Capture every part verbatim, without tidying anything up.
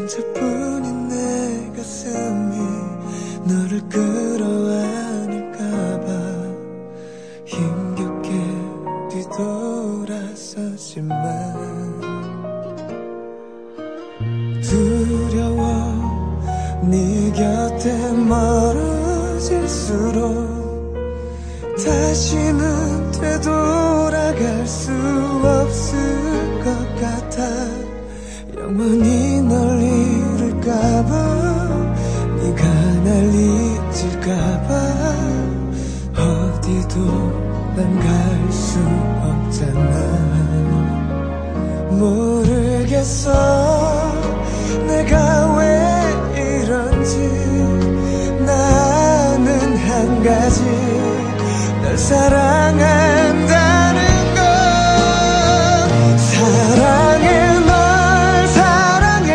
혼자뿐인 내 가슴이 너를 끌어안을까봐 힘겹게 뒤돌아서지만 두려워 네 곁에 멀어질수록 다시는 되돌아갈 수 없을 것 같아. 영원히 널 잃을까봐 네가 날 잊을까봐 어디도 난 갈 수 없잖아. 모르겠어 내가 왜 이런지. 나는 한 가지 널 사랑한다는 걸. 사랑해 널 사랑해.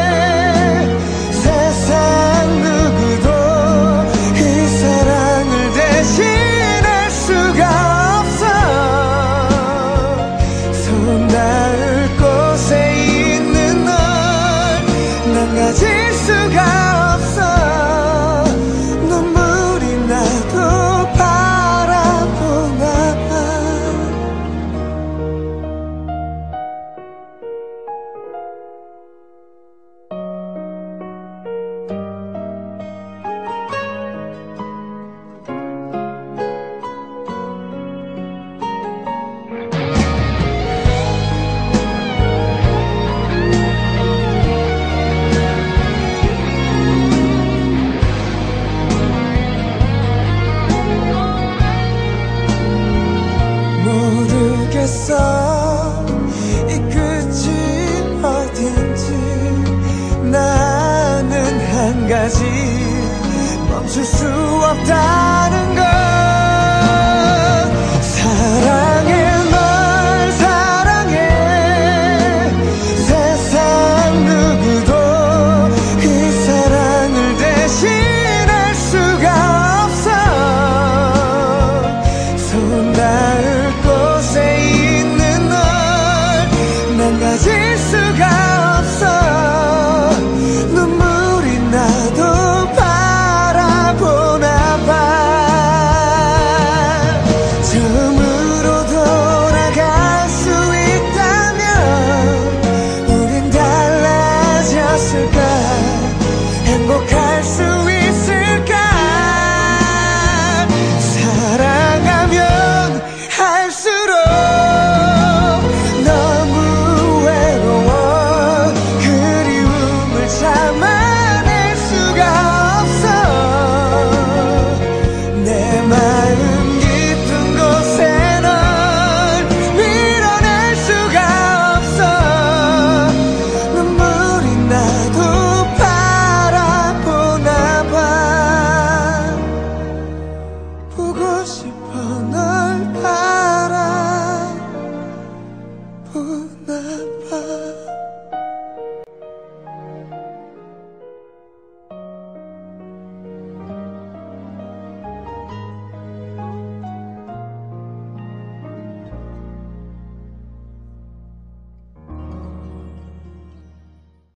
세상 누구도 이 사랑을 대신할 수가 없어. 손 닿을 곳에 있는 널 난 가질 수가 없어. 눈물이 나도 바라보나 봐. 모르겠어 이 끝이 어딘지. 나는 한 가지 멈출 수 없다는 걸. 사랑해 널 사랑해. 세상 누구도 이 사랑을 대신할 수가 없어. 손 닿을 곳에 있는 널 난 가질 수가 없어. 눈물이 나도 바라보나 봐. 처음으로 돌아갈 수 있다면 우린 달라졌을까. 행복할 수 있을까. 사랑하면 할수록 너무 외로워. 그리움을 참아낼 수가 없어. 내 마음 깊은 곳에 널 밀어낼 수가 없어. 눈물이 나도 바라보나 봐. 보고 싶어 널